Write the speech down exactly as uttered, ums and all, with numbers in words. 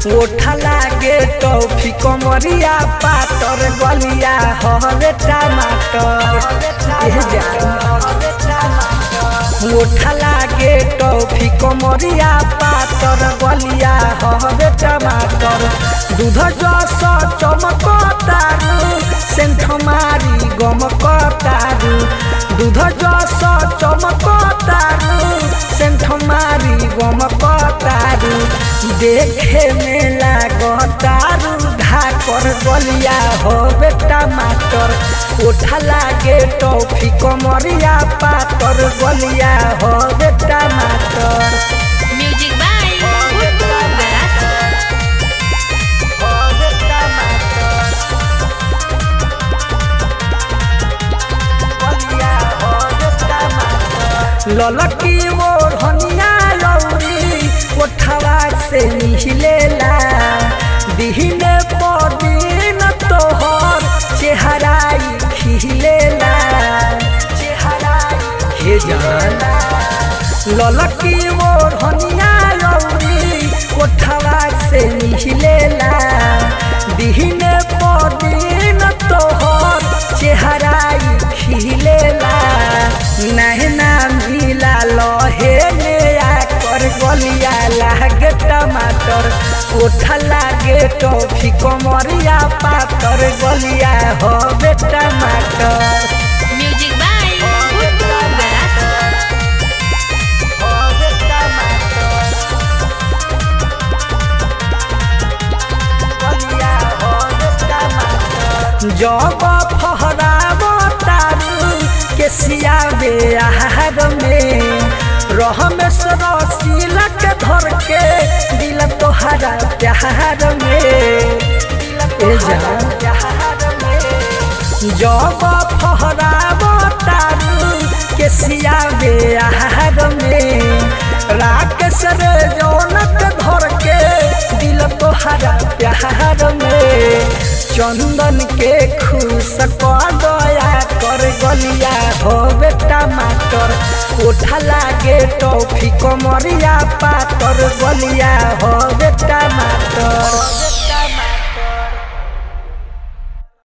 ओठा लागे टॉफी कमरिया पातर गलिया हरे टमाटर ओठा लागे टॉफी कमरिया पातर गलिया हरे टमाटर दूध जस चमकतारू सेंठ मारी गमकतारू दूध जस चमकतारू सेंठ मारी गमकतारू देखे में लागतारू ढाकर गलिया होबे टमाटर ओठा लागे टॉफी कमरिया पातर गलिया होबे टमाटर। म्यूजिक बाय ललकी मोर हनिया लौरी ओठवा से निहिलेला दिहने पदिन तोहर चेहराई खिलेला हे जान ललकी मोर हनिया लौरी ओठवा से निहिलेला दिहने पदिन तोहर चेहराई खिलेला नहना मिला लहे नया कर गलिया लागे टमाटर ओठा लागे टॉफी कमरिया पातर गलिया होबे टमाटर। म्यूजिक बाय जब फहराब तारू के सिया बेहार में रहमेश रसीला के धर के दिल तोहरा प्यार में जब फहराब तारू के सिया बेहार में राकेश रे जौनक धर के दिल तोहरा प्यार में चंदन के खुश कर दया कर गलिया होबे टमाटर ओठा लागे टॉफी कमरिया पातर गलिया होबे टमाटर।